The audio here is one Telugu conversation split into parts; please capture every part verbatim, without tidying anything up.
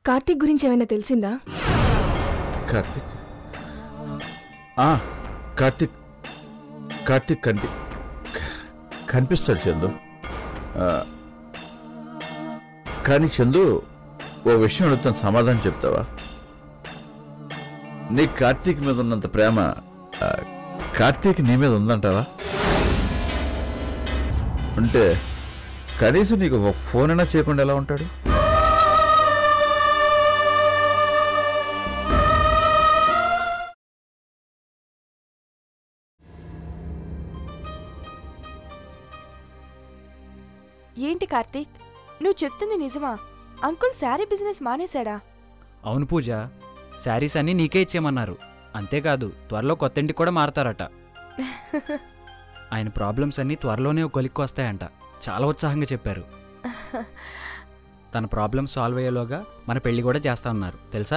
కార్తీక్ గురించి ఏమైనా తెలిసిందా? కార్తీక్ కార్తీక్ కార్తీక్ కనిపి కనిపిస్తాడు చందు. కానీ చందు, ఓ విషయం అడుగుతాను, సమాధానం చెప్తావా? నీ కార్తీక్ మీద ఉన్నంత ప్రేమ కార్తీక్ నీ మీద ఉందంటావా? అంటే కనీసం నీకు ఒక ఫోన్ అయినా చేయకుండా ఎలా ఉంటాడు? ఏంటి కార్తీక్, నువ్వు చెప్తుంది నిజమా? అంకుల్ శారీ బిజినెస్ మానేశాడా? అవును పూజ, శారీస్ అన్నీ నీకే ఇచ్చేయమన్నారు. అంతేకాదు త్వరలో కొత్త ఇంటికి కూడా మారతారట. ఆయన ప్రాబ్లమ్స్ అన్నీ త్వరలోనే కొలిక్కి వస్తాయంట. చాలా ఉత్సాహంగా చెప్పారు. తన ప్రాబ్లమ్ సాల్వ్ అయ్యేలోగా మన పెళ్లి కూడా చేస్తా అన్నారు తెలుసా?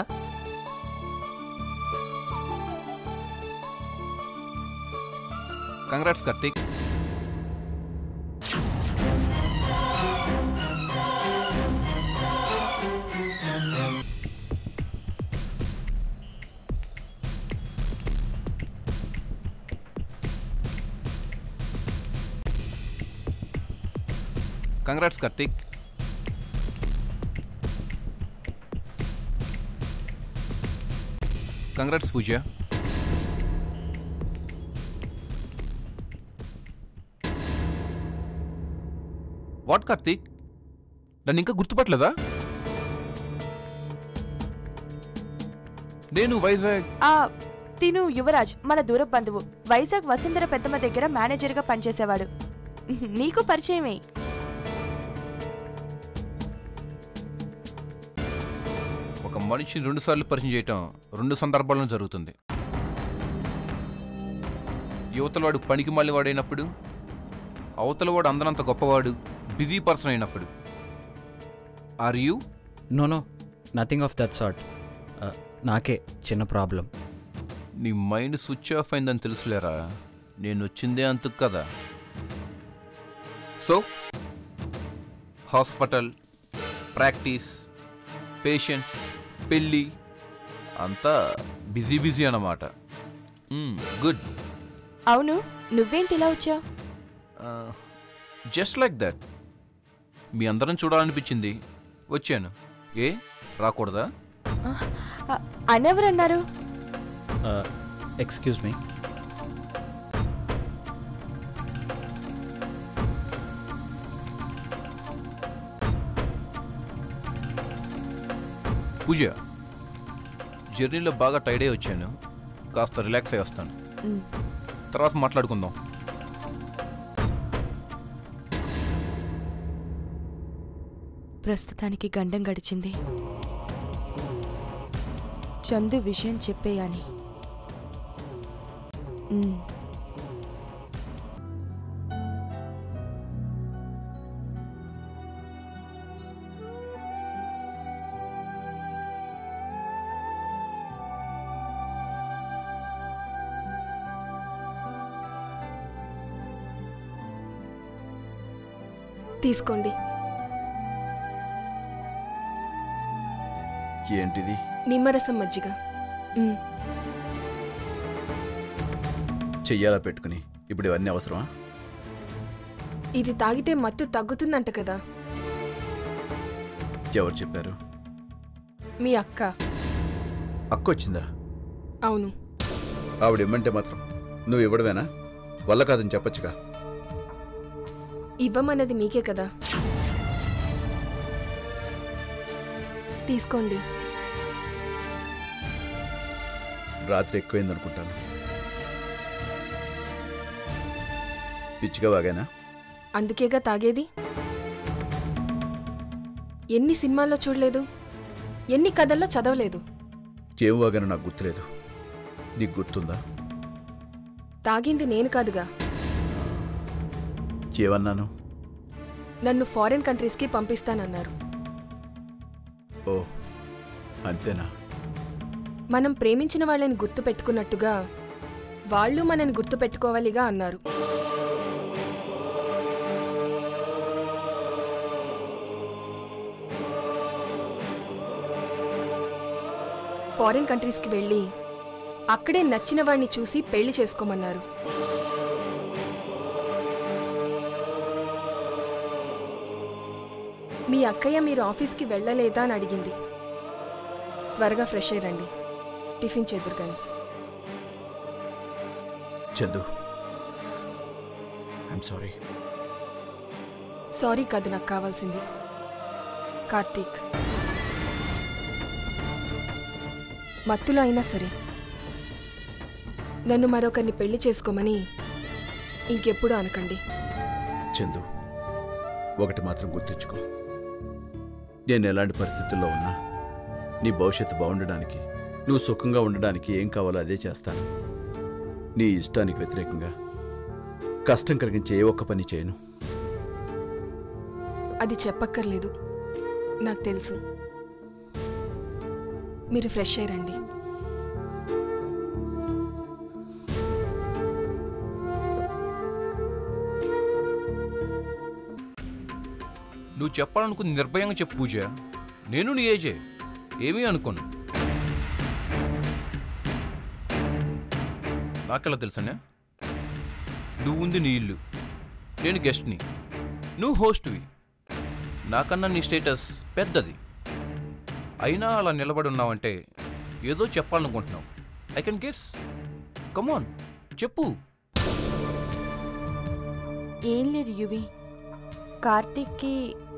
Congrats Karthik. Congrats Karthik. Congrats Pooja. What Karthik, నన్ను ఇంకా గుర్తుపట్టలేదా? నేను వైజాగ్. తిను యువరాజ్, మన దూర బంధువు. వైజాగ్ వసుంధర పెద్దమ్మ దగ్గర మేనేజర్గా పనిచేసేవాడు. నీకు పరిచయమే. ఒక మనిషిని రెండు సార్లు పరిచయం చేయటం రెండు సందర్భాల్లో జరుగుతుంది. యువతలవాడు పనికి మళ్ళీ వాడైనప్పుడు, అవతలవాడు అందనంత గొప్పవాడు బిజీ పర్సన్ అయినప్పుడు. Are you? No no, nothing of that sort. నాకే చిన్న ప్రాబ్లం. నీ మైండ్ స్విచ్ ఆఫ్ అయిందని తెలుసులేరా, నేను వచ్చిందే అంతకు కదా. సో హాస్పిటల్, ప్రాక్టీస్, పేషెంట్స్, పెళ్ళి అంతా బిజీ బిజీ అన్నమాట. గుడ్. అవును, నువ్వేంటి ఇలా వచ్చావు? Just like that. మీ అందరం చూడాలనిపించింది, వచ్చాను. ఏ రాకూడదా? అనెవరన్నారు? Excuse me. పూజ, జర్నీలో బాగా టైర్డ్ అయి వచ్చాను, కాస్త రిలాక్స్ అయి వస్తాను. తర్వాత మాట్లాడుకుందాం. ప్రస్తుతానికి గండం గడిచింది. చందు విషయం చెప్పేయాలి. తీసుకోండి. ఏంటిది? నిమ్మరసం మజ్జిగ. చెయ్యాలా పెట్టుకుని ఇప్పుడు ఇవన్నీ అవసరమా? ఇది తాగితే మత్తు తగ్గుతుందంట కదా. ఎవరు చెప్పారు? మీ అక్క. అక్క వచ్చిందా? అవును. ఆవిడ ఇమ్మంటే మాత్రం నువ్వు ఇవ్వడమేనా? వల్ల కాదని చెప్పచ్చుగా. ఇవ్వమన్నది మీకే కదా. తీసుకోండి. రాత్రి ఎక్కువైంది అనుకుంటాను. పిచ్చిగా వాగానా? అందుకేగా తాగేది. ఎన్ని సినిమాల్లో చూడలేదు, ఎన్ని కథల్లో చదవలేదు. ఏం వాగానో నాకు గుర్తులేదు. నీకు గుర్తుందా? తాగింది నేను కాదుగా. ఏమన్నాను? నన్ను ఫారిన్ కంట్రీస్కి పంపిస్తానన్నారు. ఓ అంతేనా? మనం ప్రేమించిన వాళ్ళని గుర్తు పెట్టుకున్నట్టుగా వాళ్ళు మనని గుర్తు పెట్టుకోవాలిగా అన్నారు. ఫారిన్ కంట్రీస్కి వెళ్ళి అక్కడే నచ్చిన వాడిని చూసి పెళ్లి చేసుకోమన్నారు. మీ అక్కయ్య మీరు ఆఫీస్కి వెళ్ళలేదా అని అడిగింది. త్వరగా ఫ్రెష్ అయ్యండి, టిఫిన్ చేదురు కానీ. Chandu, I'm sorry. సారీ కాదు నాకు కావాల్సింది, కార్తీక్. మత్తులో అయినా సరే నన్ను మరొకరిని పెళ్లి చేసుకోమని ఇంకెప్పుడు అనకండి. చందు, ఒకటి మాత్రం గుర్తుంచుకో, నేను ఎలాంటి పరిస్థితుల్లో ఉన్నా నీ భవిష్యత్తు బాగుండడానికి, నువ్వు సుఖంగా ఉండడానికి ఏం కావాలో అదే చేస్తాను. నీ ఇష్టానికి వ్యతిరేకంగా కష్టం కలిగించే ఏ ఒక్క పని చేయను. అది చెప్పక్కర్లేదు, నాకు తెలుసు. మీరు ఫ్రెష్ అయ్యండి. నువ్వు చెప్పాలనుకుంది నిర్భయంగా చెప్పు పూజ. నేను నీ ఏజే, ఏమీ అనుకోను. నాకెలా తెలుసనే? నువ్వు ఉంది నీ ఇల్లు, నేను గెస్ట్ని, నువ్వు హోస్ట్వి. నాకన్నా నీ స్టేటస్ పెద్దది. అయినా అలా నిలబడి ఉన్నావంటే ఏదో చెప్పాలనుకుంటున్నావు. I can guess. కమాన్ చెప్పు. ఏం లేదు యువి, కార్తీక్కి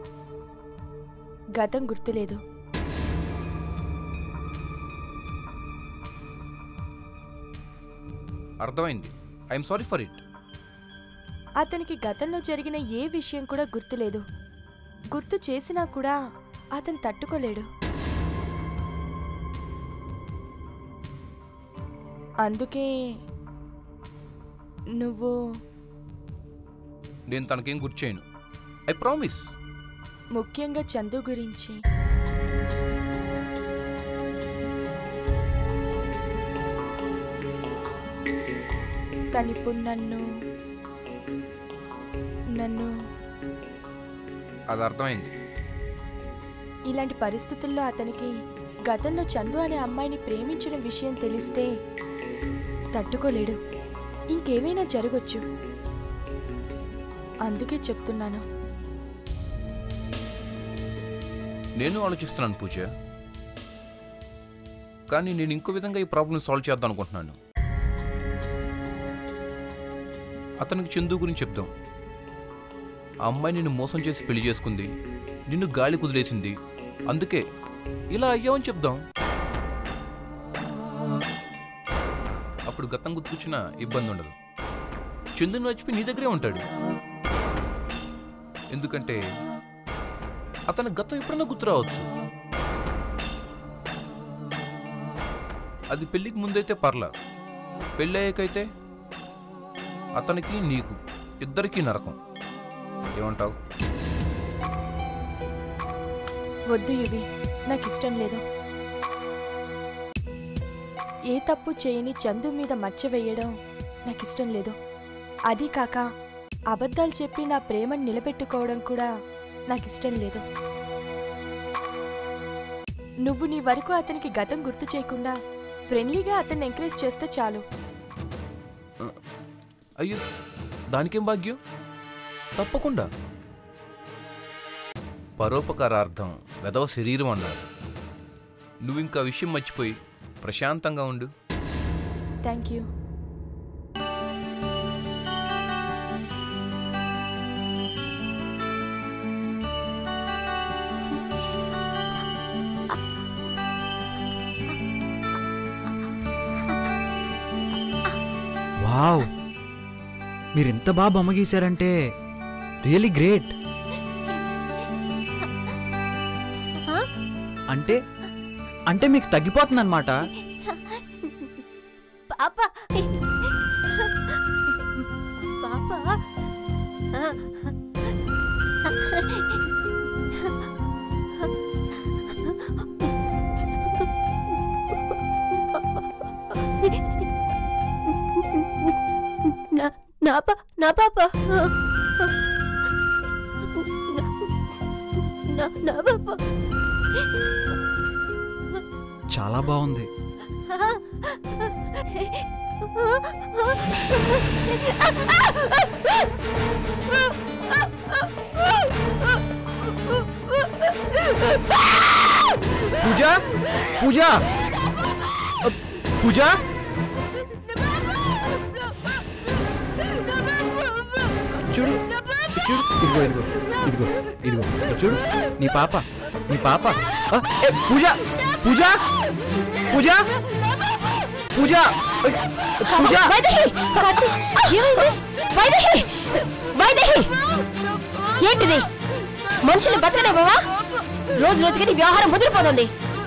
గతం గుర్తులేదు. అర్థమైంది. I'm sorry for it. అతనికి గతంలో జరిగిన ఏ విషయం కూడా గుర్తులేదు. గుర్తు చేసినా కూడా అతను తట్టుకోలేడు. అందుకే నువ్వు... నేను తనకేం గుర్తు చేయను, ఐ ప్రామిస్. ముఖ్యంగా చందు గురించి. తనిప్పుడు నన్ను నన్ను అది అర్థమైంది. ఇలాంటి పరిస్థితుల్లో అతనికి గతంలో చందు అనే అమ్మాయిని ప్రేమించిన విషయం తెలిస్తే తట్టుకోలేడు. ఇంకేమైనా జరగచ్చు. అందుకే చెప్తున్నాను. నేను ఆలోచిస్తున్నాను పూజ, కానీ నేను ఇంకో విధంగా ఈ ప్రాబ్లం సాల్వ్ చేద్దాం అనుకుంటున్నాను. అతనికి చందు గురించి చెప్దాం. ఆ అమ్మాయి నిన్ను మోసం చేసి పెళ్లి చేసుకుంది, నిన్ను గాలి కుదిలేసింది, అందుకే ఇలా అయ్యావని చెప్దాం. అప్పుడు గతం గుర్తుకొచ్చిన ఇబ్బంది ఉండదు. చందుని మర్చిపోయి నీ దగ్గరే ఉంటాడు. ఎందుకంటే అతని గతం ఎప్పుడన్నా గుర్తు రావచ్చు. అది పెళ్ళికి ముందైతే పర్లా, పెళ్ళి అయ్యాకైతే అతనికి నీకు ఇద్దరికీ నరకం. ఏమంటావు? వద్దు ఇవి, నాకు ఇష్టం లేదు. ఏ తప్పు చేయని చందు మీద మచ్చ వేయడం నాకు ఇష్టం లేదు. అది కాక అబద్ధాలు చెప్పి నా ప్రేమను నిలబెట్టుకోవడం కూడా నాకు ఇష్టం లేదు. నువ్వు నీ వరకు అతనికి గతం గుర్తు చేయకుండా ఫ్రెండ్లీగా అతన్ని ఎంకరేజ్ చేస్తే చాలు. అయ్యో, దానికేం భాగ్యం? తప్పకుండా. పరోపకారార్థం వెదవ శరీరం అన్నారు. నువ్వు ఇంకా విషయం మర్చిపోయి ప్రశాంతంగా ఉండు. Thank you. వావ్, మీరు ఇంత బాగా బొమ్మ గీశారంటే రియలీ గ్రేట్. అంటే అంటే మీకు తగ్గిపోతుంది అనమాట. పాపా పాపా నా పా నా పాప నా నా పాప చాలా బాగుంది. పూజ పూజ పూజ చూడు చూడు ఇదిగో ఇదిగో ఇదిగో ఇదిగో చూడు నీ పాప నీ పాప. పూజ పూజ పూజ పూజ పూజ ఏంటిది? మనుషులు బతకలేవా? రోజు రోజుకి నీ వ్యవహారం ముదిరిపోతుంది.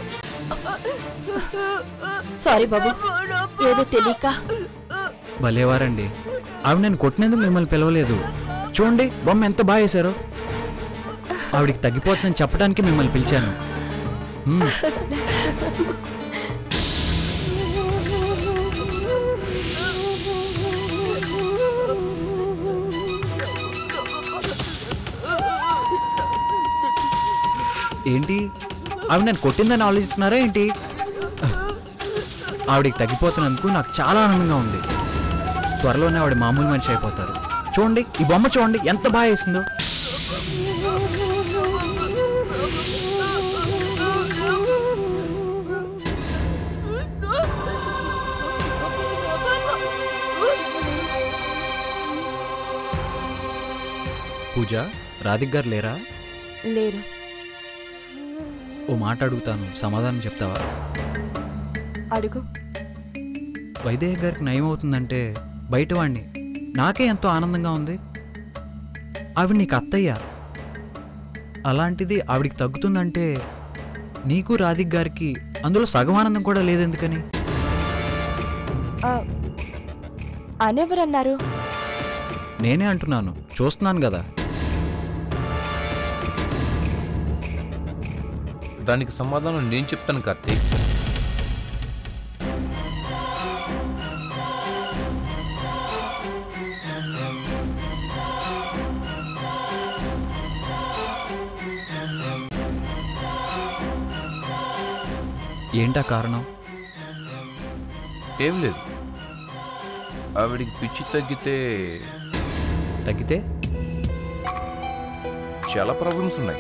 సారీ బాబు, ఏదో తెలియక. భలేవారండి. ఆవిడ నేను కొట్టినందుకు మిమ్మల్ని పిలవలేదు. చూడండి బొమ్మ ఎంత బాగా వేశారో. ఆవిడికి తగ్గిపోతుందని చెప్పడానికి మిమ్మల్ని పిలిచాను. ఏంటి ఆవిడ నేను కొట్టిందని ఆలోచిస్తున్నారా ఏంటి? ఆవిడికి తగ్గిపోతున్నందుకు నాకు చాలా ఆనందంగా ఉంది. త్వరలోనే ఆవిడ మామూలు మనిషి అయిపోతారు. చూడండి ఈ బొమ్మ చూడండి ఎంత బాగా వేసిందో. పూజ, రాధిక్ గారు లేరా? లేరు. ఓ మాట అడుగుతాను, సమాధానం చెప్తావా? అడుగు. వైదేహి గారికి నయం అవుతుందంటే బయట వాడిని నాకే ఎంతో ఆనందంగా ఉంది. ఆవిడ నీకు అత్తయ్య, అలాంటిది ఆవిడికి తగ్గుతుందంటే నీకు రాధిక్ గారికి అందులో సగం ఆనందం కూడా లేదెందుకని? అనెవరన్నారు? నేనే అంటున్నాను, చూస్తున్నాను కదా. దానికి సమాధానం నేను చెప్తాను కార్తీక్. ఏంటా కారణం? ఏం లేదు, ఆవిడికి పిచ్చి తగ్గితే తగ్గితే చాలా ప్రాబ్లమ్స్ ఉన్నాయి.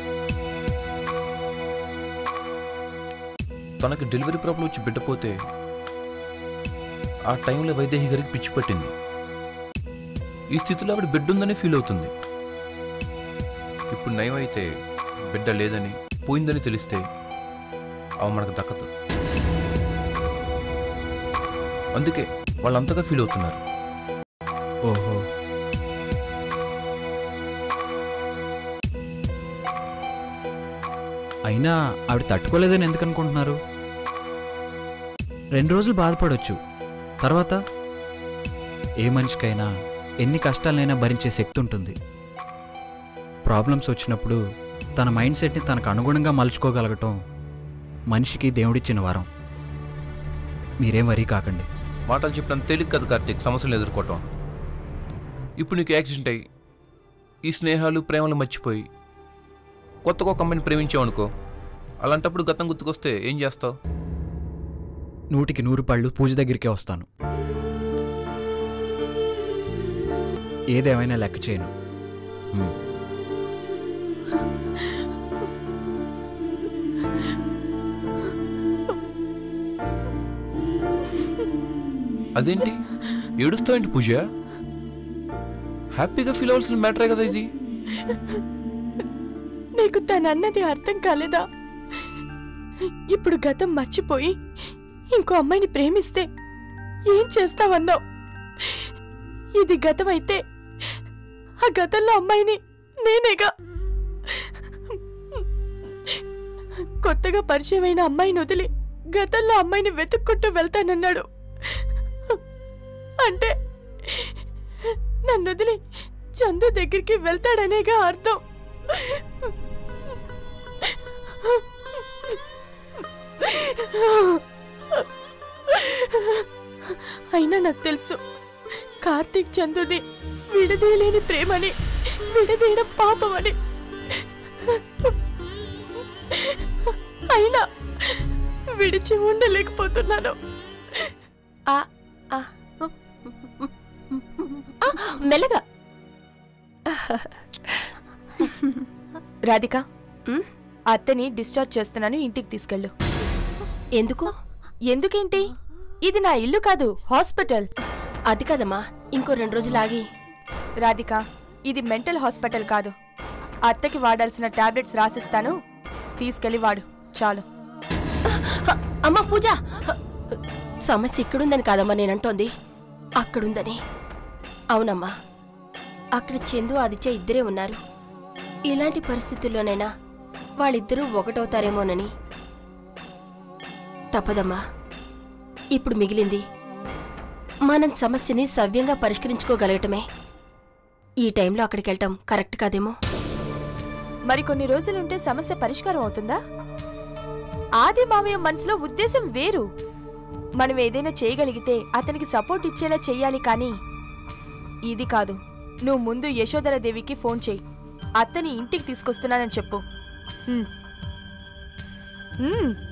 తనకి డెలివరీ ప్రాబ్లం వచ్చి బిడ్డపోతే ఆ టైంలో వైదేహి గారికి పిచ్చి పట్టింది. ఈ స్థితిలో ఆవిడ బిడ్డ ఉందని ఫీల్ అవుతుంది. ఇప్పుడు నయం అయితే బిడ్డ లేదని పోయిందని తెలిస్తే అవి మనకు దక్కదు. అందుకే వాళ్ళంతగా ఫీల్ అవుతున్నారు. ఓహో, అయినా ఆవిడ తట్టుకోలేదని ఎందుకు అనుకుంటున్నారు? రెండు రోజులు బాధపడవచ్చు, తర్వాత ఏ మనిషికైనా ఎన్ని కష్టాలైనా భరించే శక్తి ఉంటుంది. ప్రాబ్లమ్స్ వచ్చినప్పుడు తన మైండ్ సెట్ని తనకు అనుగుణంగా మలుచుకోగలగటం మనిషికి దేవుడిచ్చిన వరం. మీరేం వరీ కాకండి. మాటలు చెప్పడం తేలిక కదా కార్తీక్, సమస్యలు ఎదుర్కోవటం. ఇప్పుడు నీకు యాక్సిడెంట్ అయ్యి ఈ స్నేహాలు ప్రేమలు మర్చిపోయి కొత్తగా ఒక అమ్మాయిని ప్రేమించావు అనుకో, అలాంటప్పుడు గతం గుర్తుకొస్తే ఏం చేస్తావు? నూటికి నూరు పళ్ళు పూజ దగ్గరికే వస్తాను. ఏదేమైనా లెక్క చేయను. అదేంటి ఏడుస్తావేంటి పూజ? హ్యాపీగా ఫీల్ అవ్వాల్సిన మ్యాటరే కదా ఇది. నీకు తనన్నది అర్థం కాలేదా? ఇప్పుడు గతం మర్చిపోయి ఇంకో అమ్మాయిని ప్రేమిస్తే ఏం చేస్తావన్నావు? ఇది గతం అయితే ఆ గతంలో అమ్మాయిని నేనేగా. కొత్తగా పరిచయమైన అమ్మాయిని వదిలి గతంలో అమ్మాయిని వెతుక్కుంటూ వెళ్తానన్నాడు. అంటే నన్ను వదిలి చందు దగ్గరికి వెళ్తాడనేగా అర్థం. అయినా నాకు తెలుసు కార్తీక్ చందుది విడదీయలేని ప్రేమని, విడదీయడం పాపమని. అయినా విడిచి ఉండలేకపోతున్నాను. ఆ, ఆ. ఆ, మెల్లగా. రాధిక, ఉమ్, అత్తని డిశ్చార్జ్ చేస్తున్నాను, ఇంటికి తీసుకెళ్ళు. ఎందుకు? ఎందుకేంటి? ఇది నా ఇల్లు కాదు, హాస్పిటల్. అది కదమ్మా, ఇంకో రెండు రోజులు ఆగి. రాధిక, ఇది మెంటల్ హాస్పిటల్ కాదు. అత్తకి వాడాల్సిన టాబ్లెట్స్ రాసిస్తాను, తీసుకెళ్ళి వాడు చాలు. హ, అమ్మా పూజ, హ, సమస్య ఇక్కడుందని కాదమ్మా నేనంటోంది, అక్కడుందని. అవునమ్మా, అక్కడ చందు ఆదిత్య ఇద్దరే ఉన్నారు. ఇలాంటి పరిస్థితుల్లోనైనా వాళ్ళిద్దరూ ఒకటవుతారేమోనని. తప్పదమ్మా, ఇప్పుడు మిగిలింది మనం సమస్యని సవ్యంగా పరిష్కరించుకోగలగటమే. ఈ టైంలో అక్కడికి వెళ్ళటం కరెక్ట్ కాదేమో. మరి కొన్ని రోజులుంటే సమస్య పరిష్కారం అవుతుందా? ఆది మావయ్య మనసులో ఉద్దేశం వేరు. మనం ఏదైనా చేయగలిగితే అతనికి సపోర్ట్ ఇచ్చేలా చెయ్యాలి, కానీ ఇది కాదు. నువ్వు ముందు యశోధరాదేవికి ఫోన్ చేయి, అత్తని ఇంటికి తీసుకొస్తున్నానని చెప్పు. ఉమ్. ఉమ్.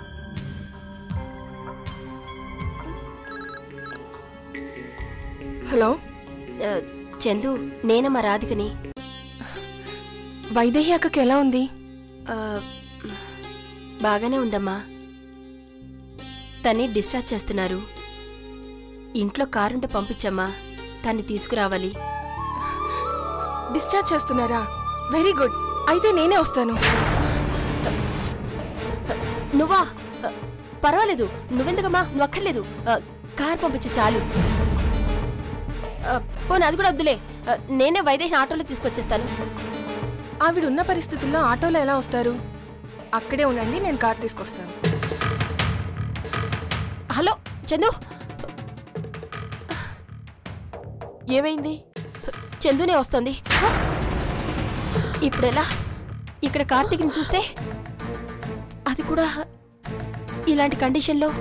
హలో, ఆ, చందు, నేనమ్మా రాధికని. వైదేహి అక్కకి ఎలా ఉంది? ఆ, బాగానే ఉందమ్మా. తన్ని డిశ్చార్జ్ చేస్తున్నారు. ఇంట్లో కారుంటే పంపించమ్మా, తన్ని తీసుకురావాలి. డిశ్చార్జ్ చేస్తున్నారా? Very good. అయితే నేనే వస్తాను. నువ్వా? ఆ, పర్వాలేదు, నువ్వెందుకమ్మా, నువ్వు అక్కర్లేదు. ఆ, కారు పంపించు చాలు. ఆ, పోనీ అది కూడా వద్దులే, ఆ, నేనే వైదేహిని ఆటోలో తీసుకొచ్చేస్తాను. ఆవిడున్న పరిస్థితుల్లో ఆటోలో ఎలా వస్తారు? అక్కడే ఉండండి, నేను కార్ తీసుకొస్తాను. హలో చందు. ఏమైంది? చందునే వస్తోంది. ఇప్పుడెలా? ఇక్కడ కార్తీక్ని చూస్తే, అది కూడా ఇలాంటి కండిషన్లో.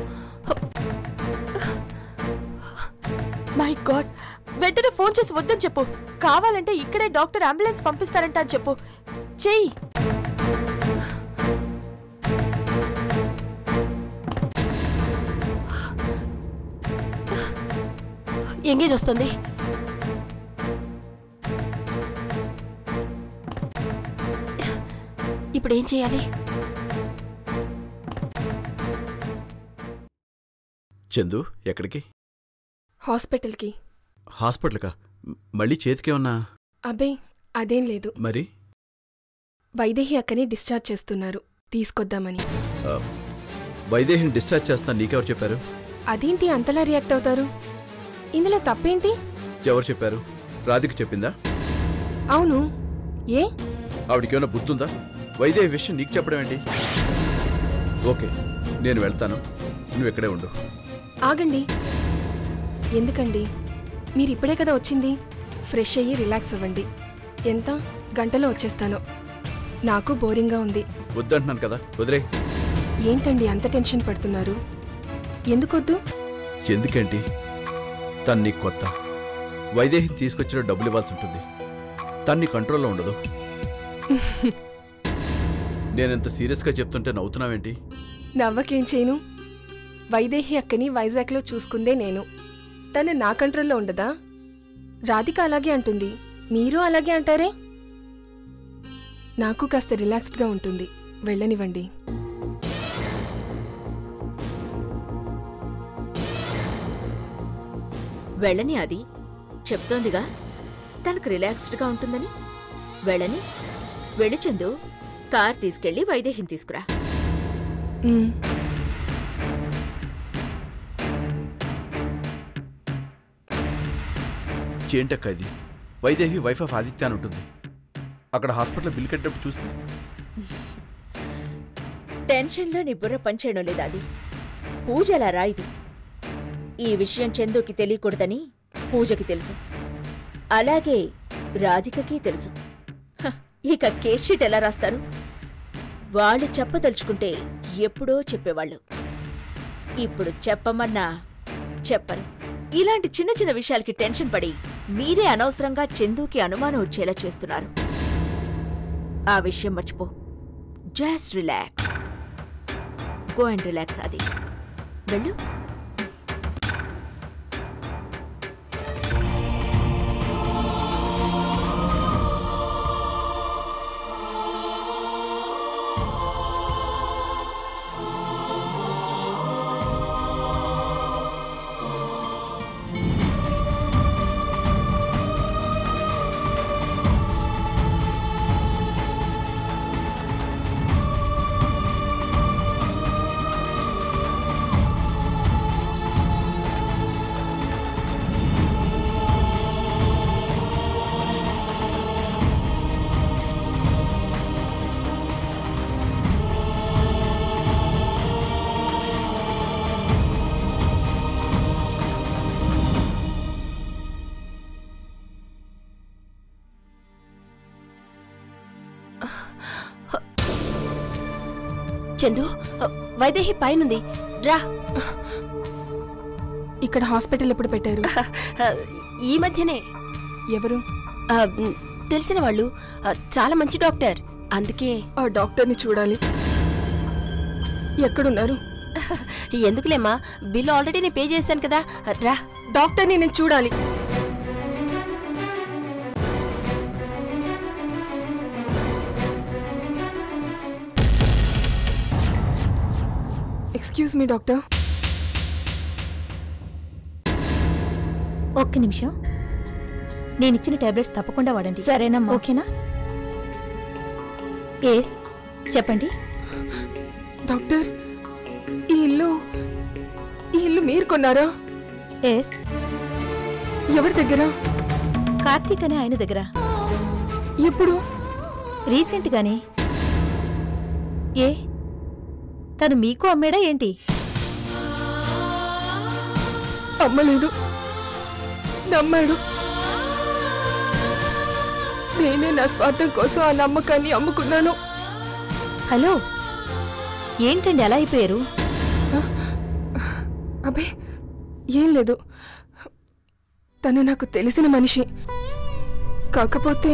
మై గాడ్, వెంటనే ఫోన్ చేసి వద్దని చెప్పు. కావాలంటే ఇక్కడే డాక్టర్ అంబులెన్స్ పంపిస్తారంట అని చెప్పు. చెయ్యి. ఎంగేజ్ వస్తుంది. ఇప్పుడు ఏం చేయాలి? చందు, ఎక్కడికి? హాస్పిటల్కి. హాస్పిటల్కా? మళ్ళీ చేతికేమన్నా? అబ్బే అదేం లేదు. మరి వైదేహి అక్కని డిశ్చార్జ్ చేస్తున్నారు, తీసుకొద్దామని. ఆ, వైదేహిని డిశ్చార్జ్ చేస్తా నీకెవరు చెప్పారు? అదేంటి అంతలా రియాక్ట్ అవుతారు? ఇందులో తప్పేంటి? ఎవరు చెప్పారు? రాధిక చెప్పిందా? అవును. ఏ? ఆవిడకేమైనా బుద్ధుందా? వైదేహి విషయం నీకు చెప్పడం ఏంటి? ఓకే, నేను వెళ్తాను, నువ్వు ఇక్కడే ఉండు. ఆగండి. ఎందుకండి? మీరు ఇప్పుడే కదా వచ్చింది, ఫ్రెష్ అయ్యి రిలాక్స్ అవ్వండి. ఎంత గంటలో వచ్చేస్తాను. నాకు బోరింగ్గా ఉంది. వద్దంటున్నాను కదా, వదిలే. ఏంటండి అంత టెన్షన్ పడుతున్నారు? ఎందుకొద్దు? ఎందుకేంటి? తను నీకు కొత్త. వైదేహిని తీసుకొచ్చిన డబ్బులు ఇవ్వాల్సి ఉంటుంది. తన్ని కంట్రోల్లో ఉండదు. నేనెంత సీరియస్గా చెప్తుంటే నవ్వుతున్నావేంటి? నవ్వకేం చేయను? వైదేహి అక్కని వైజాగ్లో చూసుకుందే నేను. తను నా కంట్రోల్లో ఉండదా? రాధిక అలాగే అంటుంది, మీరు అలాగే అంటారే. నాకు కాస్త రిలాక్స్డ్గా ఉంటుంది, వెళ్ళనివ్వండి. వెళ్ళని, అది చెప్తోందిగా తనకు రిలాక్స్డ్గా ఉంటుందని. వెళ్ళని. వెళ్ళి చందు, కార్ తీసుకెళ్లి వైదేహిని తీసుకురా. ఉమ్. చేంటక్క ఇది. వైదేహి వైఫ్ ఆఫ్ ఆదిత్య అని ఉంటుంది. అక్కడ హాస్పిటల్ బిల్ కట్టేటప్పుడు చూస్తే టెన్షన్లో నీ బుర్ర పనిచేయడం లేదా? అది పూజ ఎలా రాయిది. ఈ విషయం చందుకి తెలియకూడదని పూజకి తెలుసు, అలాగే రాధికకి తెలుసు. హ, ఇక కేస్ షీట్ ఎలా రాస్తారు? వాళ్ళు చెప్పదలుచుకుంటే ఎప్పుడో చెప్పేవాళ్ళు. ఇప్పుడు చెప్పమన్నా చెప్పరు. ఇలాంటి చిన్న చిన్న విషయాలకి టెన్షన్ పడి మీరే అనవసరంగా చందుకి అనుమానం వచ్చేలా చేస్తున్నారు. ఆ విషయం మర్చిపో. Just relax. Go and relax Aadi. వెళ్ళు. చందు, వైదేహి పైనుంది, రా. ఇక్కడ హాస్పిటల్ ఎప్పుడు పెట్టారు? ఈ మధ్యనే. ఎవరు? ఆ, తెలిసిన వాళ్ళు. ఆ, చాలా మంచి డాక్టర్. అందుకే ఆ డాక్టర్ని చూడాలి. ఎక్కడున్నారు? ఎందుకులేమ్మా, బిల్లు ఆల్రెడీ నేను పే చేశాను కదా. రా. డాక్టర్ని నేను చూడాలి. Excuse me doctor. ఒక్క నిమిషం. నేనిచ్చిన టాబ్లెట్స్ తప్పకుండా వాడండి. సరేనమ్మా. ఓకేనా? ఎస్, చెప్పండి. డాక్టర్, ఈ ఇల్లు ఈ ఇల్లు మీరు కొన్నారా? ఎస్. ఎవరి దగ్గర? కార్తీక్ అనే ఆయన దగ్గర. ఎప్పుడు? రీసెంట్ గానే. ఏ తను మీకు అమ్మేడా ఏంటి? అమ్మలేదు, నమ్మాడు. నేనే నా స్వార్థం కోసం ఆ నమ్మకాన్ని అమ్ముకున్నాను. హలో, ఏంటండి అలా అయిపోయారు? అబ్బే ఏం లేదు. తను నాకు తెలిసిన మనిషి. కాకపోతే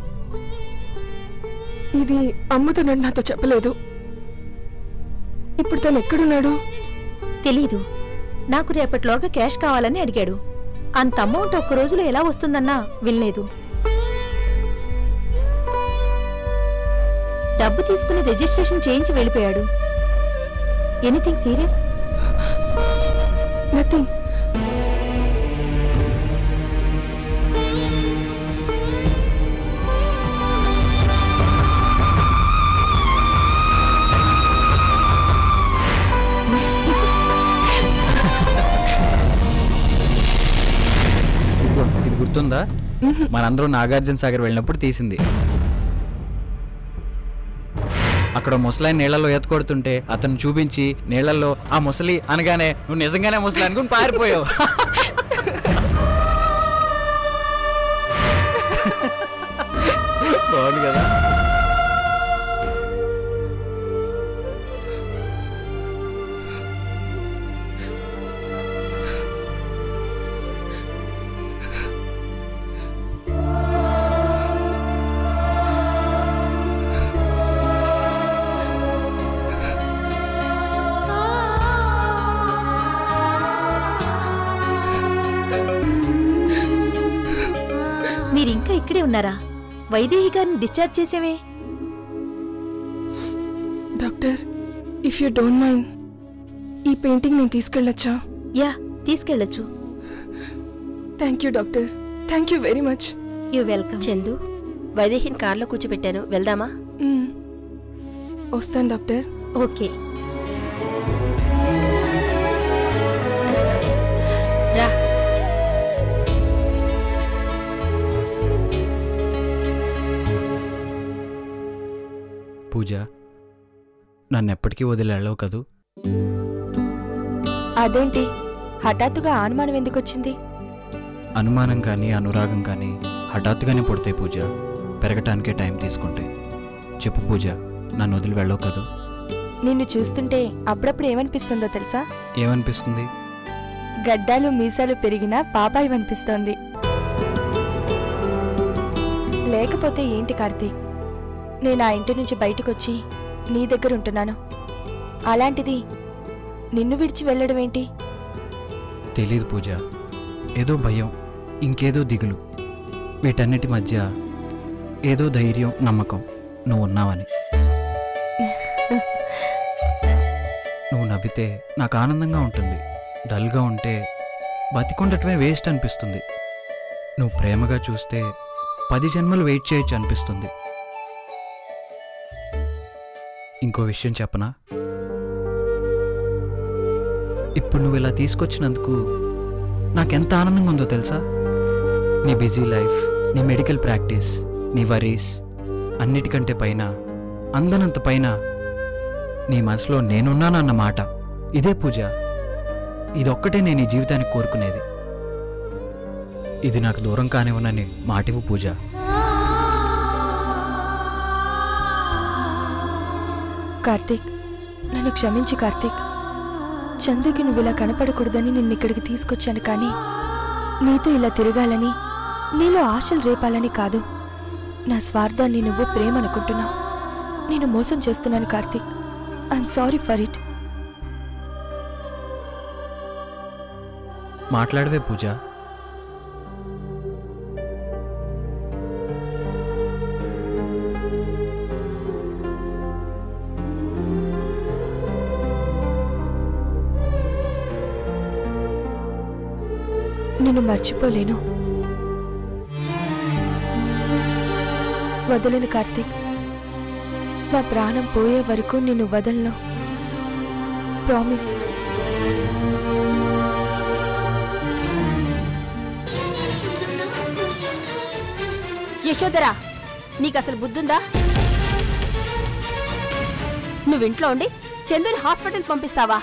ఇది అమ్ముతానని నాతో చెప్పలేదు. ఇప్పుడు తను ఎక్కడున్నాడు? తెలీదు. నాకు రేపటిలోగా క్యాష్ కావాలని అడిగాడు. అంత అమౌంట్ ఒక్క రోజులో ఎలా వస్తుందన్నా వినలేదు. డబ్బు తీసుకుని రిజిస్ట్రేషన్ చేయించి వెళ్ళిపోయాడు. Anything serious? నథింగ్. ఇది గుర్తుందా? మనందరం నాగార్జున సాగర్ వెళ్ళినప్పుడు తీసింది. అక్కడ ముసలాయి నీళ్లలో ఈత కొడుతుంటే అతను చూపించి నీళ్లలో ఆ ముసలి అనగానే నువ్వు నిజంగానే ముసలి అనుకుని పారిపోయావు. బాగుంది కదా? మీరింకా ఇక్కడే ఉన్నారా? వైదేహి గారిని డిశ్చార్జ్ చేసేవే. Doctor, if you don't mind, ఈ పెయింటింగ్ నేను తీసుకెళ్ళొచ్చా? యా, తీసుకెళ్ళొచ్చు. Thank you doctor, thank you very much. You welcome. Chandu, వైదేహిని కార్లో కూర్చోబెట్టాను, వెళ్దామా? వస్తాను డాక్టర్. ఓకే. రా. పూజ, నన్ను ఎప్పటికీ వదిలి వెళ్ళవు కదూ? అదేంటి హఠాత్తుగా అనుమానం ఎందుకు వచ్చింది? అనుమానం కానీ అనురాగం కానీ హఠాత్తుగానే పుడతాయి పూజ. పెరగటానికే టైం తీసుకుంటాయి. చెప్పు పూజ, నన్ను వదిలి వెళ్ళవు కదూ? నిన్ను చూస్తుంటే అప్పుడప్పుడు ఏమనిపిస్తుందో తెలుసా? ఏమనిపిస్తుంది? గడ్డాలు మీసాలు పెరిగినా పాపాయి అనిపిస్తోంది. లేకపోతే ఏంటి కార్తీక్, నేను ఆ ఇంటి నుంచి బయటకు వచ్చి నీ దగ్గర ఉంటున్నాను. అలాంటిది నిన్ను విడిచి వెళ్ళడం ఏంటి? తెలీదు పూజ, ఏదో భయం, ఇంకేదో దిగులు, వీటన్నిటి మధ్య ఏదో ధైర్యం, నమ్మకం నువ్వు ఉన్నావని. నువ్వు నవ్వితే నాకు ఆనందంగా ఉంటుంది, డల్గా ఉంటే బతికుండటమే వేస్ట్ అనిపిస్తుంది. నువ్వు ప్రేమగా చూస్తే పది జన్మలు వెయిట్ చేయొచ్చు అనిపిస్తుంది. ఇంకో విషయం చెప్పనా? ఇప్పుడు నువ్వు ఇలా తీసుకొచ్చినందుకు నాకెంత ఆనందంగా ఉందో తెలుసా? నీ బిజీ లైఫ్, నీ మెడికల్ ప్రాక్టీస్, నీ వరీస్, అన్నిటికంటే పైన, అందనంత పైన నీ మనసులో నేనున్నానన్న మాట. ఇదే పూజ, ఇదొక్కటే నేను ఈ జీవితానికి కోరుకునేది. ఇది నాకు దూరం కానివ్వనని మాటివు పూజ. కార్తీక్, నన్ను క్షమించు కార్తీక్. చందుకి నువ్వు ఇలా కనపడకూడదని నిన్ను ఇక్కడికి తీసుకొచ్చాను, కానీ నీతో ఇలా తిరగాలని, నీలో ఆశలు రేపాలని కాదు. నా స్వార్థాన్ని నువ్వు ప్రేమ అనుకుంటున్నావు. నేను మోసం చేస్తున్నాను Karthik. I'm sorry for it. మాట్లాడవే పూజ. నిన్ను మర్చిపోలేను, వదలను కార్తీక్. నా ప్రాణం పోయే వరకు నిన్ను వదలను. ప్రామిస్. యశోదరా, నీకు అసలు బుద్ధుందా? నువ్వు ఇంట్లో ఉండి చందుని హాస్పిటల్ పంపిస్తావా?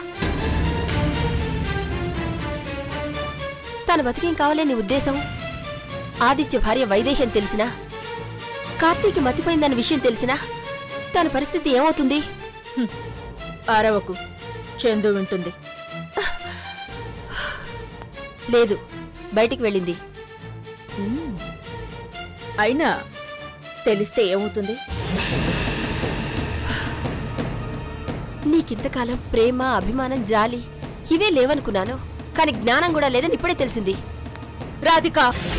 తన బతికేం కావాలే నీ ఉద్దేశం? ఆదిత్య భార్య వైదేహ్యం తెలిసినా, కార్తీక్ మతిపోయిందన్న విషయం తెలిసినా తన పరిస్థితి ఏమవుతుంది? అరవకు, చందు వింటుంది. లేదు, బయటికి వెళ్ళింది. అయినా తెలిస్తే ఏమవుతుంది? నీకింతకాలం ప్రేమ, అభిమానం, జాలి ఇవే లేవనుకున్నాను, కానీ జ్ఞానం కూడా లేదని ఇప్పుడే తెలిసింది. రాధిక,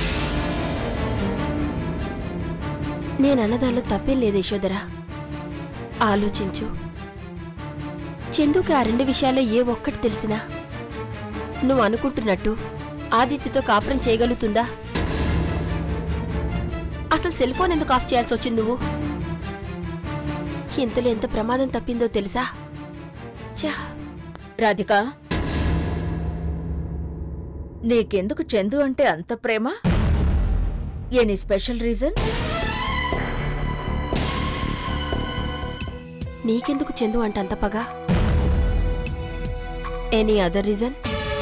నేనన్నదానిలో తప్పేం లేదు యశోదరా. ఆలోచించు. చందుకి ఆ రెండు విషయాల్లో ఏ ఒక్కటి తెలిసినా నువ్వు అనుకుంటున్నట్టు ఆదిత్యతో కాపురం చేయగలుగుతుందా? అసలు సెల్ ఫోన్ ఎందుకు ఆఫ్ చేయాల్సి వచ్చింది నువ్వు? ఇంతలో ఎంత ప్రమాదం తప్పిందో తెలుసా? చా రాధిక, నీకెందుకు చందు అంటే అంత ప్రేమ? Any special reason? నీకెందుకు చందు అంటే అంత పగ? Any other reason?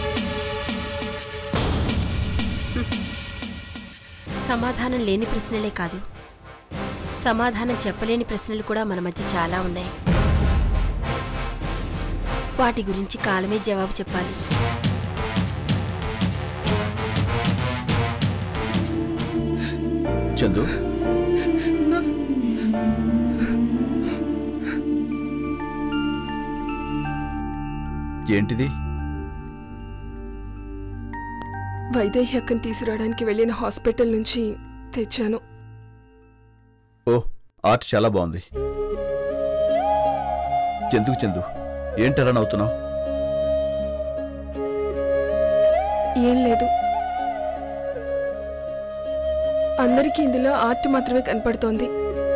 సమాధానం లేని ప్రశ్నలే కాదు, సమాధానం చెప్పలేని ప్రశ్నలు కూడా మన మధ్య చాలా ఉన్నాయి. వాటి గురించి కాలమే జవాబు చెప్పాలి. చందు, ఏంటిది? వైదేహి అక్కని తీసుకురావడానికి వెళ్ళిన హాస్పిటల్ నుంచి తెచ్చాను. ఓ, ఆర్ట్ చాలా బాగుంది. ఎందుకు చందు, ఏంటలా నవ్వుతున్నావు? ఏం లేదు, అందరికీ ఇందులో ఆర్ట్ మాత్రమే కనపడుతోంది,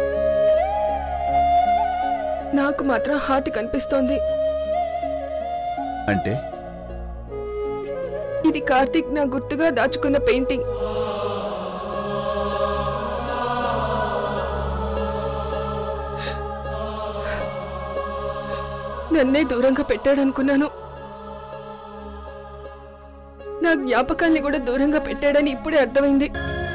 నాకు మాత్రం హార్ట్ కనిపిస్తోంది. అంటే ఇది కార్తీక్ నా గుర్తుగా దాచుకున్న పెయింటింగ్. నన్నే దూరంగా పెట్టాడనుకున్నాను, నా జ్ఞాపకాల్ని కూడా దూరంగా పెట్టాడని ఇప్పుడే అర్థమైంది.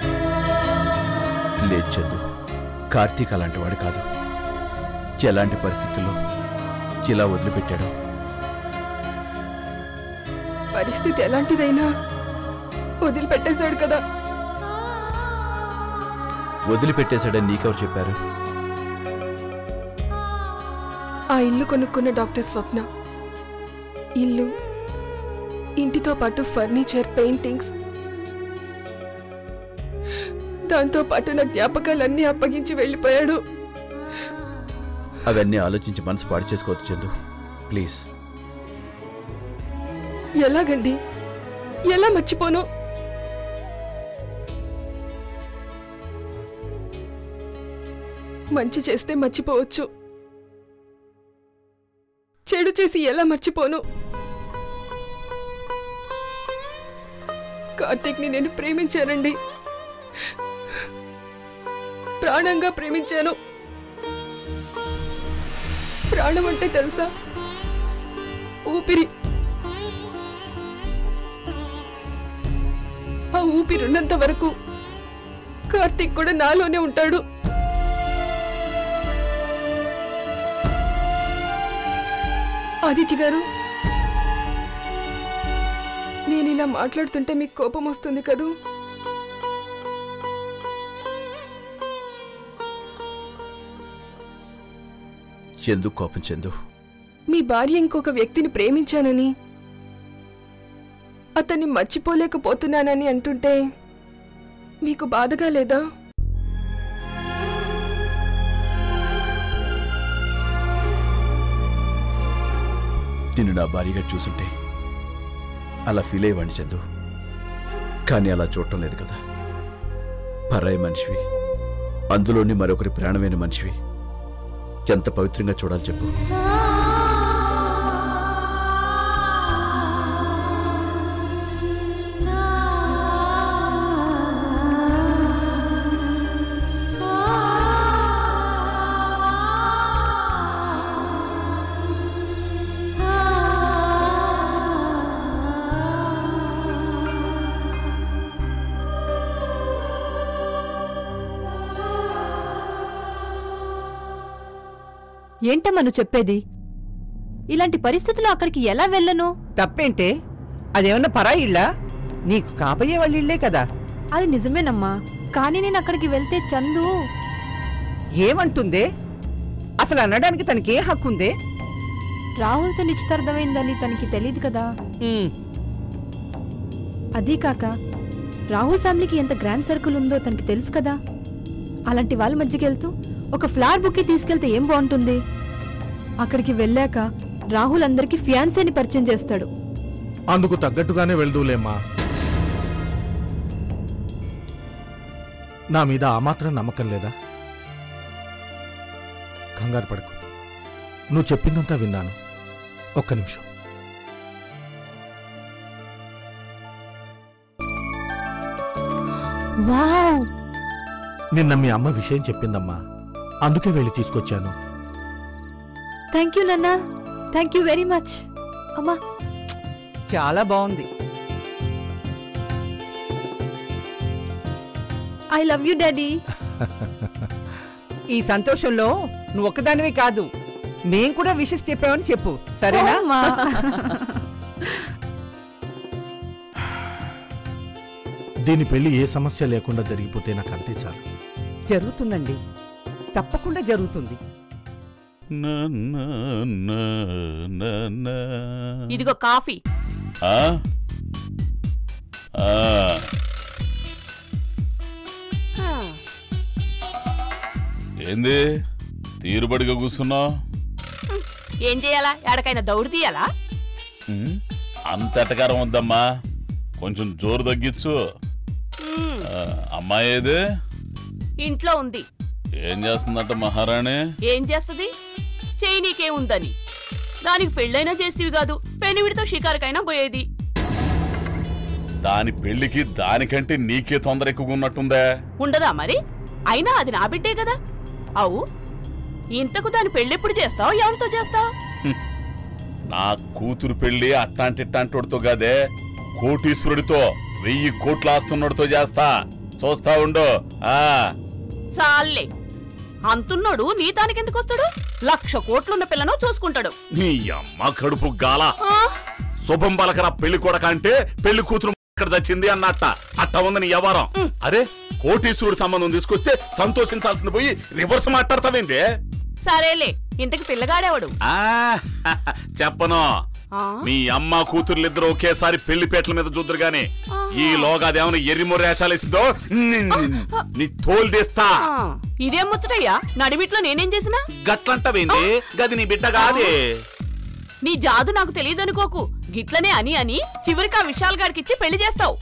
లేదు చందు, కార్తీక్ అలాంటి వాడు కాదు. ఎలాంటి పరిస్థితుల్లో ఇలా వదిలిపెట్టాడు? పరిస్థితి ఎలాంటిదైనా వదిలిపెట్టేశాడు కదా. వదిలిపెట్టేశాడని నీకెవరు చెప్పారు? ఆ ఇల్లు కొనుక్కున్న డాక్టర్ స్వప్న. ఇల్లు, ఇంటితో పాటు ఫర్నిచర్, పెయింటింగ్స్, దాంతో పాటు నా జ్ఞాపకాలన్నీ అప్పగించి వెళ్ళిపోయాడు. అవన్నీ ఆలోచించి మనసు పాడు చేసుకోవద్దు చందు, ప్లీజ్. ఎలాగండి, ఎలా మర్చిపోను? మంచి చేస్తే మర్చిపోవచ్చు, చెడు చేసి ఎలా మర్చిపోను? కార్తీక్ని నేను ప్రేమించానండి, ప్రాణంగా ప్రేమించాను. ప్రాణం అంటే తెలుసా? ఊపిరి. ఆ ఊపిరున్నంత వరకు కార్తీక్ కూడా నాలోనే ఉంటాడు. ఆదిత్య గారు, నేను ఇలా మాట్లాడుతుంటే మీకు కోపం వస్తుంది కదూ? ఎందుకు కోపం చందు? మీ భార్య ఇంకొక వ్యక్తిని ప్రేమించానని, అతన్ని మర్చిపోలేకపోతున్నానని అంటుంటే మీకు బాధగా లేదా? నిన్ను నా భార్యగా చూసుంటే అలా ఫీల్ అయ్యేవాడిని చందు, కానీ అలా చూడటం లేదు కదా. పరాయి మనిషివి, అందులోని మరొకరి ప్రాణమైన మనిషివి, ఎంత పవిత్రంగా చూడాలి చెప్పు. ఏంటమ్మా నువ్వు చెప్పేది? ఇలాంటి పరిస్థితుల్లో అక్కడికి ఎలా వెళ్ళను? తప్పేంటే? అదేమన్నా పరాయి ఇల్లా? నీకు కాబోయే వాళ్ళ ఇల్లే కదా. అది నిజమేనమ్మా, కానీ నేను అక్కడికి వెళ్తే చందు ఏమంటుందే? అసలు అనడానికి తనకే హక్కు ఉందే? రాహుల్తో నిశ్చితార్థమైందని తనకి తెలియదు కదా. అదీ కాక రాహుల్ ఫ్యామిలీకి ఎంత గ్రాండ్ సర్కిల్ ఉందో తనకి తెలుసు కదా. అలాంటి వాళ్ళ మధ్యకి వెళ్తూ ఒక ఫ్లవర్ బుక్కి తీసుకెళ్తే ఏం బాగుంటుంది? అక్కడికి వెళ్ళాక రాహుల్ అందరికి ఫియాన్సేని పరిచయం చేస్తాడు. అందుకు తగ్గట్టుగానే వెళ్దూలేమ్మా. నా మీద ఆ మాత్రం నమ్మకం లేదా? కంగారు పడకు, నువ్వు చెప్పిందంతా విన్నాను. ఒక్క నిమిషం. వావ్! నిన్న మీ అమ్మ విషయం చెప్పిందమ్మా, అందుకే వెళ్ళి తీసుకొచ్చాను. థ్యాంక్ యూ నాన్న, థ్యాంక్ యూ వెరీ మచ్. అమ్మా చాలా బాగుంది. I love you daddy. ఈ సంతోషంలో నువ్వు ఒక్కదానివే కాదు, మేం కూడా విషెస్ చెప్పామని చెప్పు, సరేనా? దీని పెళ్లి ఏ సమస్య లేకుండా జరిగిపోతే నాకు అంతే చాలు. జరుగుతుందండి, తప్పకుండా జరుగుతుంది. ఇదిగో కాఫీ. ఏంది తీరుబడిగా కూర్చున్నావు? ఏం చేయాలా? ఎడకైనా దౌడు తీయాలా? అంత ఎటకారం వద్దమ్మా, కొంచెం జోరు తగ్గించు. అమ్మాయి ఏదే? ఇంట్లో ఉంది. ఏం చేస్తుందట మహారాణి? ఏం చేస్తది? చేయి నీకేముందని, దానికి పెళ్ళైనా చేస్తేవి కాదు, పెనివిడితో షికారుకైనా పోయేది. దాని పెళ్లికి దానికంటే నీకే తొందర ఎక్కువ ఉన్నట్టుందే. ఉండదా మరి? అయినా అది నా బిడ్డే కదా. అవు, ఇంతకు దాని పెళ్ళెప్పుడు చేస్తావు? ఎవరితో చేస్తావు? నా కూతురు పెళ్లి అట్లాంటి ఇట్లాంటితో కాదే, కోటీశ్వరుడితో, వెయ్యి కోట్లు ఆస్తున్నోడితో చేస్తా. చూస్తా ఉండు. ఆ చాలే, అంటున్నాడు నీ దానికెందుకు వస్తాడు? లక్ష కోట్లున్న పిల్లను చూసుకుంటాడు. నీ అమ్మ కడుపు గాల. శుభం పలకరా పెళ్లి కొడక అంటే పెళ్లి కూతురు ఇక్కడ చచ్చింది అన్నట్ట. అట్ట ఉంది నీ వ్యవహారం. అరే, కోటీశ్వరుడు సంబంధం తీసుకొస్తే సంతోషించాల్సింది పోయి రివర్స్ మాట్లాడతావేంటి? సరేలే, ఇంతకి పిల్లగాడేవాడు? ఆ చెప్పను. మీ అమ్మ కూతుర్లిద్దరూ ఒకేసారి పెళ్లిపేటల మీద చూద్దరు గాని ఈ లోగా అదేమన్నా ఎర్రిమొర్రేషాలేసిందో నీ తోలు తీస్తా. ఇదేం ముచ్చటయ్యా? నడిమిట్లో నేనేం చేసినా? గట్లంటవేంది? గది నీ బిడ్డ కాదే. నీ జాదు నాకు తెలియదనుకోకు. గిట్లనే అని అని చివరికి ఆ విశాల్ గాడికిచ్చి పెళ్లి చేస్తావు.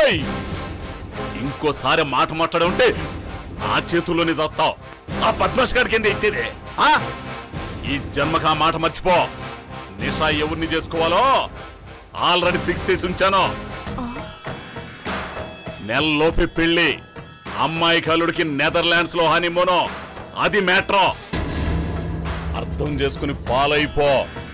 ఇంకోసారి మాట మాట్లాడే ఉంటే ఆ చేతుల్లోనే చేస్తావు. ఆ పద్మాష్ గారికి కింద ఇచ్చేది. ఈ జన్మకు ఆ మాట మర్చిపో. నిషా ఎవరిని చేసుకోవాలో ఆల్రెడీ ఫిక్స్ చేసి ఉంచాను. నెలలోపే పెళ్లి, అమ్మాయి కల్లుడికి నెదర్లాండ్స్ లో హనీమూను. అది మ్యాట్రో. అర్థం చేసుకుని ఫాలో అయిపో.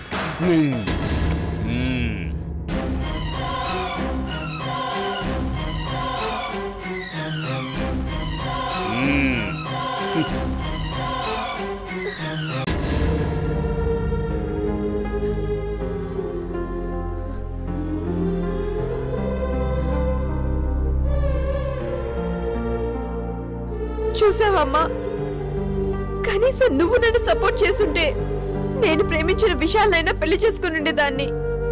చూసావమ్మా, కనీసం నువ్వు నన్ను సపోర్ట్ చేసుంటే నేను ప్రేమించిన విషయాలైనా పెళ్లి చేసుకుని ఉండేదాన్ని.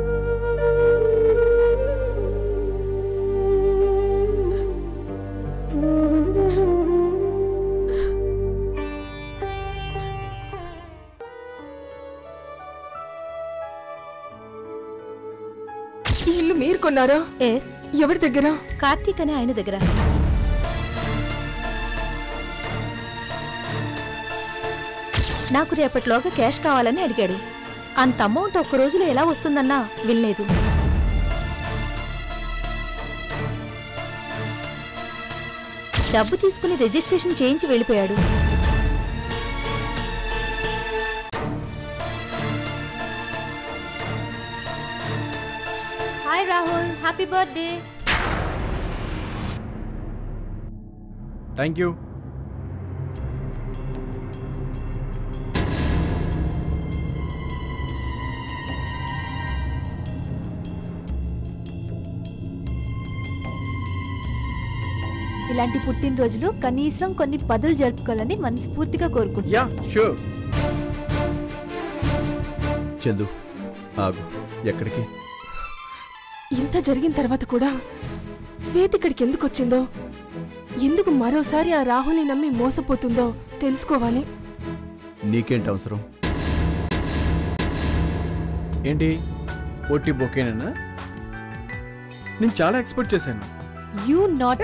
ఈ ఇల్లు మీరు కొన్నారా? ఎస్. ఎవరి దగ్గర? కార్తీక్ అనే ఆయన దగ్గర. నాకు రేపటిలోగా క్యాష్ కావాలని అడిగాడు. అంత అమౌంట్ ఒక్క రోజులో ఎలా వస్తుందన్నా వినలేదు. డబ్బు తీసుకుని రిజిస్ట్రేషన్ చేయించి వెళ్ళిపోయాడు. Hi Rahul, happy birthday. Thank you. ఇలాంటి పుట్టినరోజులు కనీసం కొన్ని పదులు జరుపుకోవాలని మనస్ఫూర్తిగా కోరుకుంటున్నా. Yeah sure. చందు ఆగు. ఎక్కడికి? ఇంత జరిగిన తర్వాత కూడా శ్వేత ఇక్కడికి ఎందుకు వచ్చిందో, ఎందుకు మరోసారి ఆ రాహుల్ని నమ్మి మోసపోతుందో తెలుసుకోవాలి. నీకేంటి అవసరం? ఏంటి ఓటీ బొకేనా? నేను చాలా ఎక్స్పెక్ట్ చేశాను. యూ నాట్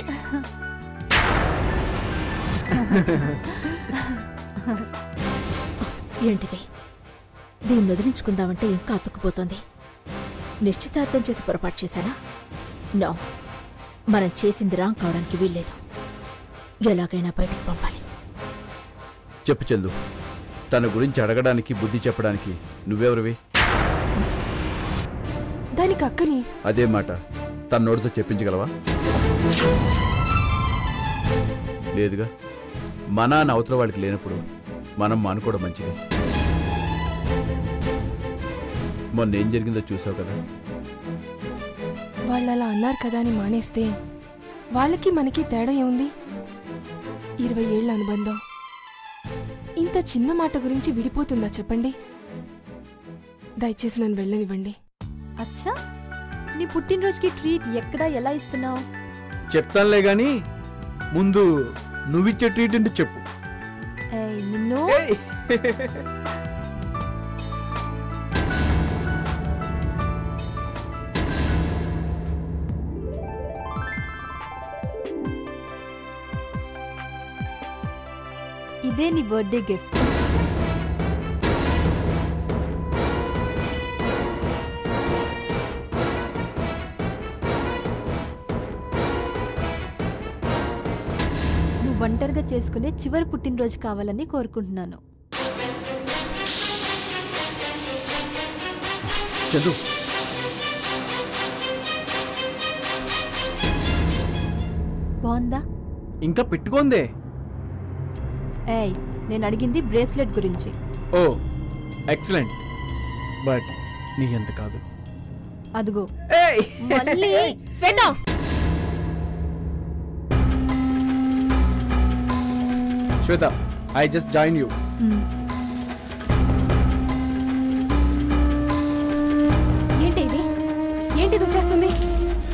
ఏంటిది? దీన్ని వదిలించుకుందామంటే ఇంకా అతుక్కుపోతుంది. నిశ్చితార్థం చేసి పొరపాటు చేశానా? నో, మనం చేసింది రాంగ్ కావడానికి వీల్లేదు. ఎలాగైనా బయటకు పంపాలి. చెప్పు చందు, తన గురించి అడగడానికి బుద్ధి చెప్పడానికి నువ్వెవరివి? దానికి అక్కని. అదే మాట తన నోటితో చెప్పించగలవా? లేదుగా. మన అవతల వాళ్ళకి లేనప్పుడు మనం మానుకోవడం మంచిది. మొన్న ఏం జరిగిందో చూసావు కదా. వాళ్ళు అలా అన్నారు కదా అని మానేస్తే వాళ్ళకి మనకి తేడా ఏముంది? ఇరవై ఏళ్ల అనుబంధం ఇంత చిన్న మాట గురించి విడిపోతుందా చెప్పండి? దయచేసి నన్ను వెళ్ళనివ్వండి. అచ్చా, నీ పుట్టినరోజుకి ట్రీట్ ఎక్కడ ఎలా ఇస్తున్నావు? చెప్తానులే గాని ముందు నువ్విచ్చే ట్రీట్ అంటే చెప్పు. నిన్ను ఇదే నీ బర్త్డే గిఫ్ట్. నువ్వు ఒంటరిగా చేసుకునే చివరి పుట్టినరోజు కావాలని కోరుకుంటున్నాను. చందు, బాగుందా? ఇంకా పెట్టుకోందే. ఏయ్, నేను అడిగింది బ్రేస్లెట్ గురించి. ఓ ఎక్సలెంట్, బట్ నీ ఎంత కాదు. అదుగో ఏయ్ మళ్ళీ Shweta, Shweta, I just join you.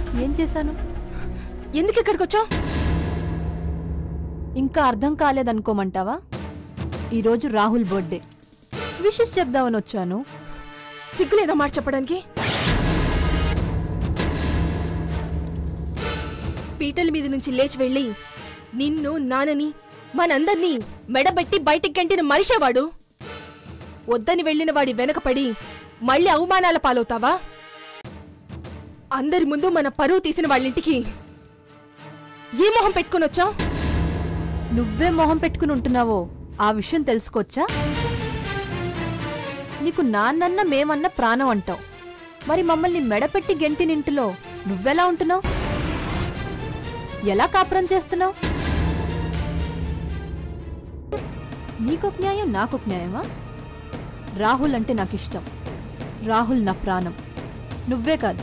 ఏం చేశాను? ఎందుకు ఇక్కడికి వచ్చావు? ఇంకా అర్థం కాలేదనుకోమంటావా? ఈరోజు రాహుల్ బర్త్డే, విషెస్ చెప్దామని వచ్చాను. సిగ్గులేదా మాట చెప్పడానికి? పీటల మీద నుంచి లేచి వెళ్ళి నిన్ను నానని మనందర్నీ మెడబెట్టి బయటికి గంటిన మనిషేవాడు. వద్దని వెళ్ళిన వాడి వెనకపడి మళ్ళీ అవమానాల పాలవుతావా? అందరి ముందు మన పరువు తీసిన వాళ్ళింటికి ఏ మొహం పెట్టుకుని వచ్చావు? నువ్వే మొహం పెట్టుకుని ఉంటున్నావో ఆ విషయం తెలుసుకోవచ్చా? నీకు నాన్నన్న మేమన్న ప్రాణం అంటావు, మరి మమ్మల్ని మెడపెట్టి గెంటినింటిలో నువ్వెలా ఉంటున్నావు? ఎలా కాపురం చేస్తున్నావు? నీకొక న్యాయం నాకొక న్యాయమా? రాహుల్ అంటే నాకు ఇష్టం, రాహుల్ నా ప్రాణం. నువ్వే కాదు,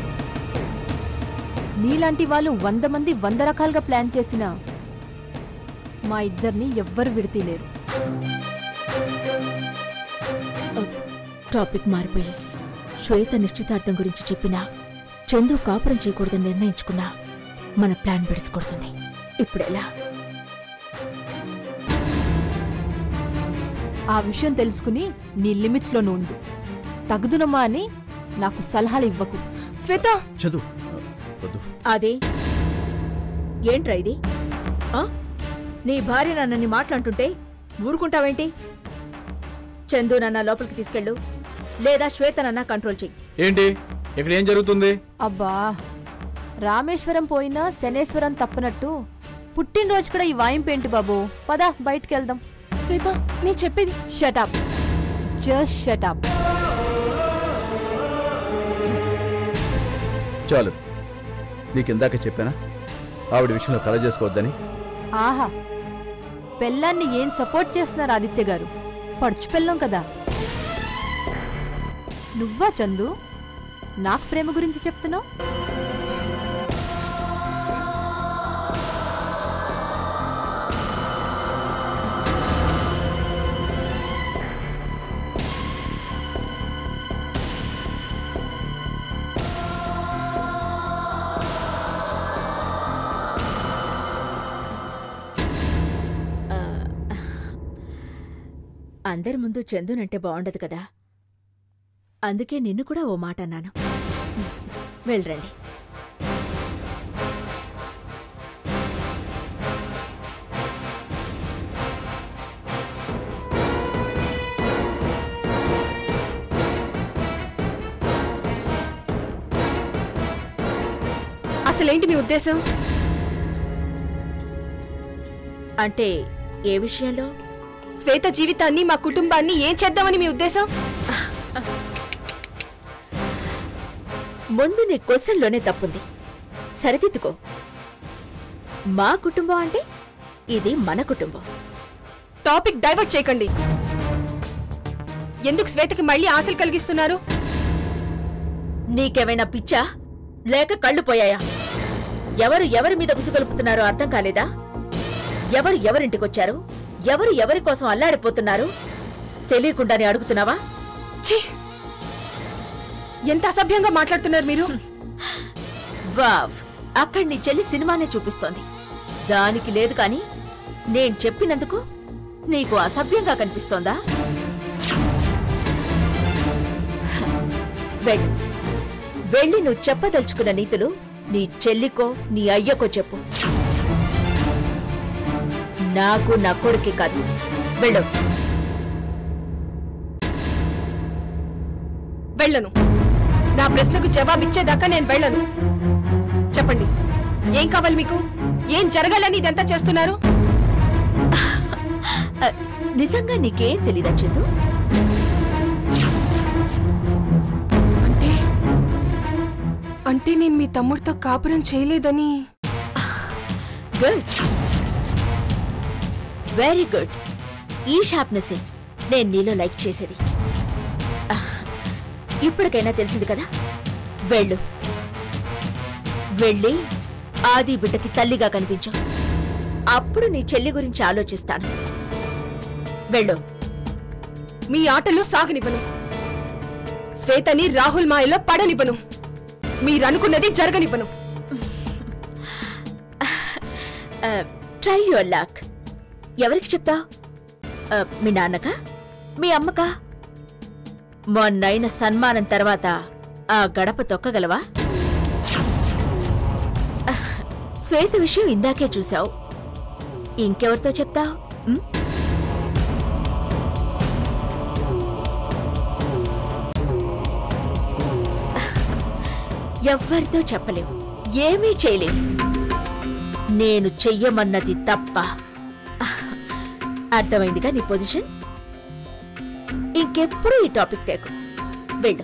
నీలాంటి వాళ్ళు వంద మంది వంద రకాలుగా ప్లాన్ చేసినా మా ఇద్దరిని ఎవ్వరు విడతీలేరు. టాపిక్ మారిపోయి శ్వేత నిశ్చితార్థం గురించి చెప్పినా, చందు కాపురం చేయకూడదని నిర్ణయించుకున్నా మన ప్లాన్ బెడిసికొడుతుంది. ఇప్పుడెలా? ఆ విషయం తెలుసుకుని నీ లిమిట్స్లోనూ ఉండు. తగుదునమ్మా అని నాకు సలహాలు ఇవ్వకు. శ్వేత, చదువు వద్దు. అదే ఏంట్రా ఇది? ఆ? నీ భార్య నన్నని మాట్లాడుతుంటే ఊరుకుంటావేంటి? చందు నన్న లోపలికి తీసుకెళ్ళు, లేదా శ్వేత నన్న కంట్రోల్ చెయ్యి. ఏంటి ఇక్కడ ఏం జరుగుతుంది? అబ్బా, రామేశ్వరం పోయినా శనేశ్వరం తప్పనట్టు పుట్టినరోజు కూడా ఈ వాయింపేంటి బాబు? పద బయటికి వెళ్దాం. శ్వేత, నేను చెప్పేది. Shut up, just shut up. చాలు, నీకిందాక చెప్పానా ఆవిడ విషయంలో తల చేసుకోవద్దని? ఆహా, పెళ్ళాన్ని ఏం సపోర్ట్ చేస్తున్నారు ఆదిత్య గారు? పడుచు పెళ్ళం కదా. నువ్వా చందు నాకు ప్రేమ గురించి చెప్తున్నావు? అందరి ముందు చందునంటే బాగుండదు కదా, అందుకే నిన్ను కూడా ఓ మాట అన్నాను. వెళ్ళరండి. అసలేంటి మీ ఉద్దేశం? అంటే ఏ విషయంలో? శ్వేత జీవితాన్ని, మా కుటుంబాన్ని ఏం చేద్దామని మీ ఉద్దేశం? ముందు నీ క్వశ్చన్లోనే తప్పుంది, సరిదిద్దుకో. మా కుటుంబం అంటే ఇది మన కుటుంబం. టాపిక్ డైవర్ట్ చేయకండి. ఎందుకు శ్వేతకి మళ్ళీ ఆశలు కలిగిస్తున్నారు? నీకేమైనా పిచ్చా లేక కళ్ళు పోయాయా? ఎవరు ఎవరి మీద గుసగొలుపుతున్నారో అర్థం కాలేదా? ఎవరు ఎవరింటికొచ్చారు, ఎవరు ఎవరి కోసం అల్లాడిపోతున్నారు తెలియకుండానే అడుగుతున్నావా? ఛీ, ఎంత అసభ్యంగా మాట్లాడుతున్నారు మీరు. వావ్, అక్కడి నీ చెల్లి సినిమానే చూపిస్తోంది. దానికి లేదు కాని నేను చెప్పినందుకు నీకు అసభ్యంగా కనిపిస్తోందా? వెళ్ళు, వెళ్ళి నువ్వు చెప్పదలుచుకున్న నీతులు నీ చెల్లికో నీ అయ్యకో చెప్పు. నాకు నా కొడుకే కాదు. వెళ్ళు. వెళ్ళను. నా ప్రశ్నకు జవాబిచ్చేదాకా నేను వెళ్ళను. చెప్పండి, ఏం కావాలి మీకు? ఏం జరగాలని ఇదంతా చేస్తున్నారు? నిజంగా నీకేం తెలీదా చందు? అంటే అంటే నేను మీ తమ్ముడితో కాపురం చేయలేదని? Good, very good. ఈ షార్ప్నెస్ నేను నీలో లైక్ చేసేది. ఇప్పటికైనా తెలిసింది కదా. వెళ్ళు, వెళ్ళి ఆది బిడ్డకి తల్లిగా కనిపించు. అప్పుడు నీ చెల్లి గురించి ఆలోచిస్తాను. వెళ్ళు. మీ ఆటలు సాగనివ్వను. శ్వేతని రాహుల్ మాయలో పడనివ్వను. మీరనుకున్నది జరగనివ్వను. Try your luck. ఎవరికి చెప్తా? మీ నాన్నకా, మీ అమ్మకా? మొన్నైన సన్మానం తర్వాత ఆ గడప తొక్కగలవా? శ్వేత విషయం ఇందాకే చూశావు, ఇంకెవరితో చెప్తావు? ఎవ్వరితో చెప్పలేవు, ఏమీ చేయలేవు. నేను చెయ్యమన్నది తప్ప. అర్థమైందిగా నీ పొజిషన్? ఇంకెప్పుడు ఈ టాపిక్ తేకు. వెళ్ళు.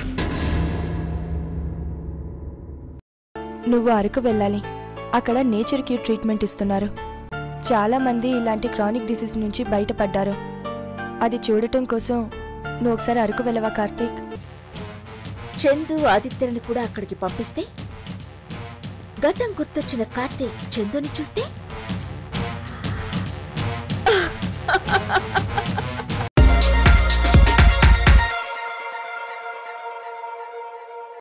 నువ్వు అరకు వెళ్ళాలి. అక్కడ నేచర్ క్యూర్ ట్రీట్మెంట్ ఇస్తున్నారు. చాలా మంది ఇలాంటి క్రానిక్ డిసీజ్ నుంచి బయటపడ్డారు. అది చూడటం కోసం నువ్వు ఒకసారి అరకు వెళ్ళవా కార్తీక్? చందు ఆదిత్యని కూడా అక్కడికి పంపిస్తే గతం గుర్తొచ్చిన కార్తీక్ చందుని చూస్తే